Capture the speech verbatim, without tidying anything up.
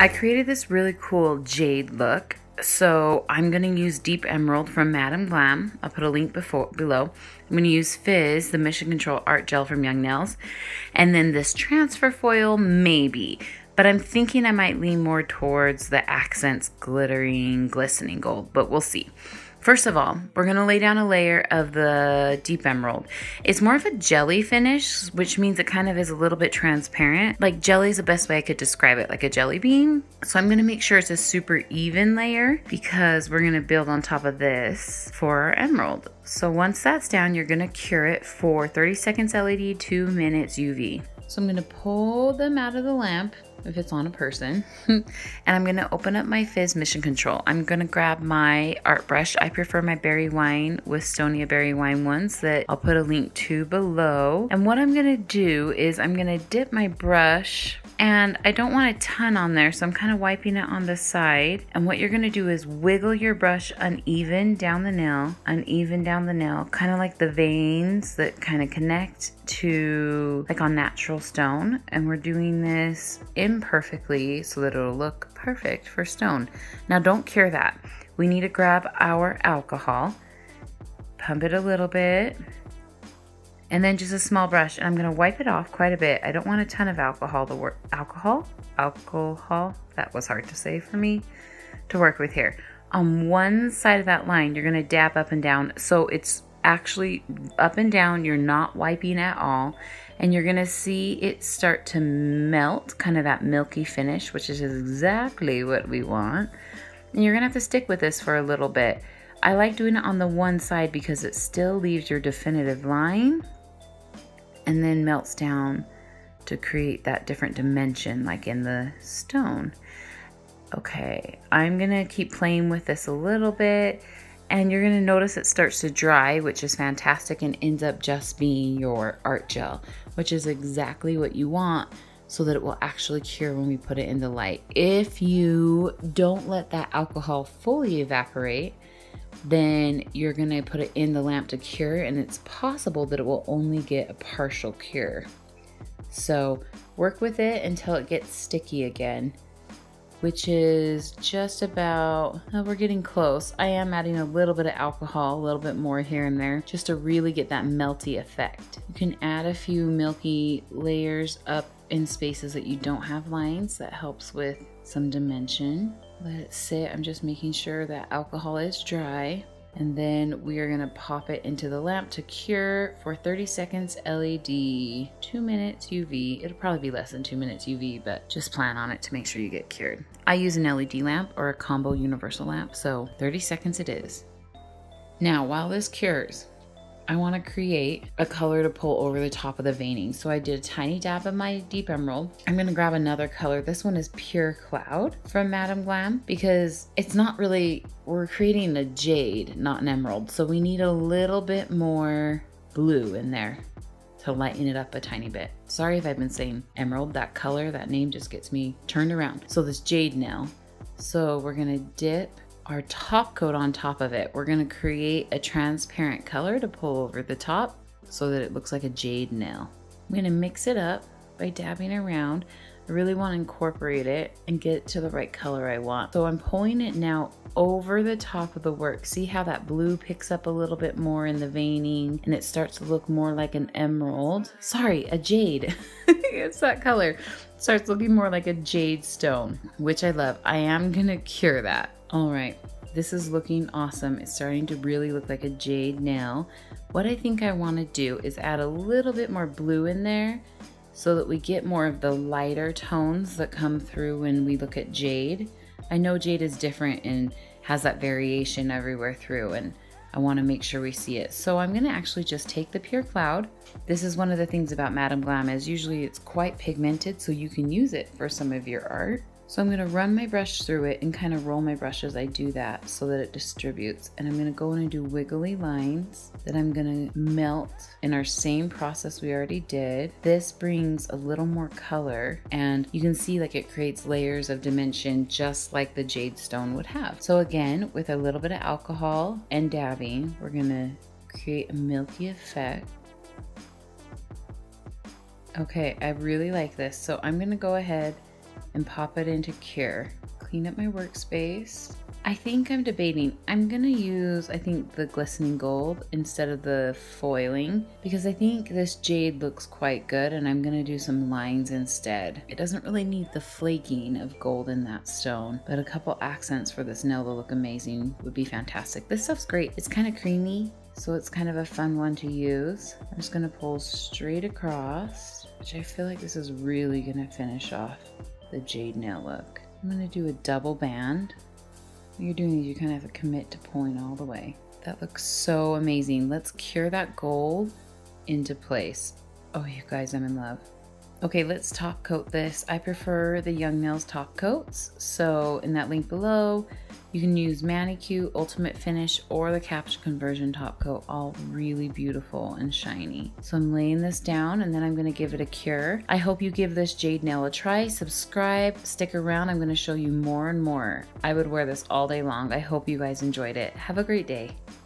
I created this really cool jade look. So I'm going to use Deep Emerald from Madam Glam. I'll put a link before, below. I'm going to use Fizz, the Mission Control Art Gel from Young Nails. And then this transfer foil, maybe. But I'm thinking I might lean more towards the Akzentz glittering, glistening gold. But we'll see. First of all, we're going to lay down a layer of the Deep Emerald. It's more of a jelly finish, which means it kind of is a little bit transparent. Like jelly is the best way I could describe it, like a jelly bean. So I'm going to make sure it's a super even layer because we're going to build on top of this for our emerald. So once that's down, you're going to cure it for thirty seconds L E D, two minutes U V. So I'm going to pull them out of the lamp if it's on a person. And I'm gonna open up my Fizz Mission Control. I'm gonna grab my art brush. I prefer my berry wine with Stonia berry wine ones that I'll put a link to below. And what I'm gonna do is I'm gonna dip my brush, and I don't want a ton on there, so I'm kind of wiping it on the side. And what you're gonna do is wiggle your brush uneven down the nail, uneven down the nail, kind of like the veins that kind of connect to like on natural stone. And we're doing this imperfectly so that it'll look perfect for stone. Now don't cure that. We need to grab our alcohol, pump it a little bit, and then just a small brush. And I'm gonna wipe it off quite a bit. I don't want a ton of alcohol to work, alcohol? Alcohol, that was hard to say for me, to work with here. On one side of that line, you're gonna dab up and down. So it's actually up and down, you're not wiping at all. And you're gonna see it start to melt, kind of that milky finish, which is exactly what we want. And you're gonna have to stick with this for a little bit. I like doing it on the one side because it still leaves your definitive line and then melts down to create that different dimension like in the stone. Okay, I'm gonna keep playing with this a little bit, and you're gonna notice it starts to dry, which is fantastic, and ends up just being your art gel, which is exactly what you want so that it will actually cure when we put it in the light. If you don't let that alcohol fully evaporate, then you're gonna put it in the lamp to cure, and it's possible that it will only get a partial cure. So work with it until it gets sticky again, which is just about, oh, we're getting close. I am adding a little bit of alcohol, a little bit more here and there, just to really get that melty effect. You can add a few milky layers up in spaces that you don't have lines. That helps with some dimension. Let it sit. I'm just making sure that alcohol is dry. And then we are gonna pop it into the lamp to cure for thirty seconds L E D, two minutes U V. It'll probably be less than two minutes U V, but just plan on it to make sure you get cured. I use an L E D lamp or a combo universal lamp, so thirty seconds it is. Now, while this cures, I want to create a color to pull over the top of the veining. So I did a tiny dab of my Deep Emerald. I'm going to grab another color. This one is Pure Cloud from Madam Glam, because it's not really, we're creating a jade, not an emerald. So we need a little bit more blue in there to lighten it up a tiny bit. Sorry if I've been saying emerald. That color, that name just gets me turned around. So this jade nail. So we're going to dip our top coat on top of it. We're going to create a transparent color to pull over the top so that it looks like a jade nail. I'm going to mix it up by dabbing around. I really want to incorporate it and get it to the right color I want. So I'm pulling it now over the top of the work. See how that blue picks up a little bit more in the veining and it starts to look more like an emerald. Sorry, a jade. It's that color. It starts looking more like a jade stone, which I love. I am going to cure that. All right, this is looking awesome. It's starting to really look like a jade nail. What I think I want to do is add a little bit more blue in there so that we get more of the lighter tones that come through when we look at jade. I know jade is different and has that variation everywhere through, and I want to make sure we see it. So I'm going to actually just take the Pure Cloud. This is one of the things about Madam Glam is usually it's quite pigmented, so you can use it for some of your art. So I'm going to run my brush through it and kind of roll my brush as I do that so that it distributes. And I'm going to go in and do wiggly lines that I'm going to melt in our same process we already did. This brings a little more color, and you can see like it creates layers of dimension just like the jade stone would have. So again, with a little bit of alcohol and dabbing, we're going to create a milky effect. Okay, I really like this. So I'm going to go ahead and pop it into cure. Clean up my workspace. I think I'm debating. I'm gonna use, I think, the glistening gold instead of the foiling because I think this jade looks quite good and I'm gonna do some lines instead. It doesn't really need the flaking of gold in that stone, but a couple accents for this nail to look amazing would be fantastic. This stuff's great. It's kind of creamy, so it's kind of a fun one to use. I'm just gonna pull straight across, which I feel like this is really gonna finish off the jade nail look. I'm gonna do a double band. What you're doing is you kind of have to commit to pulling all the way. That looks so amazing. Let's cure that gold into place. Oh, you guys, I'm in love. Okay, let's top coat this. I prefer the Young Nails top coats. So in that link below, you can use Manicure, Ultimate Finish, or the Capture Conversion top coat, all really beautiful and shiny. So I'm laying this down and then I'm gonna give it a cure. I hope you give this jade nail a try. Subscribe, stick around. I'm gonna show you more and more. I would wear this all day long. I hope you guys enjoyed it. Have a great day.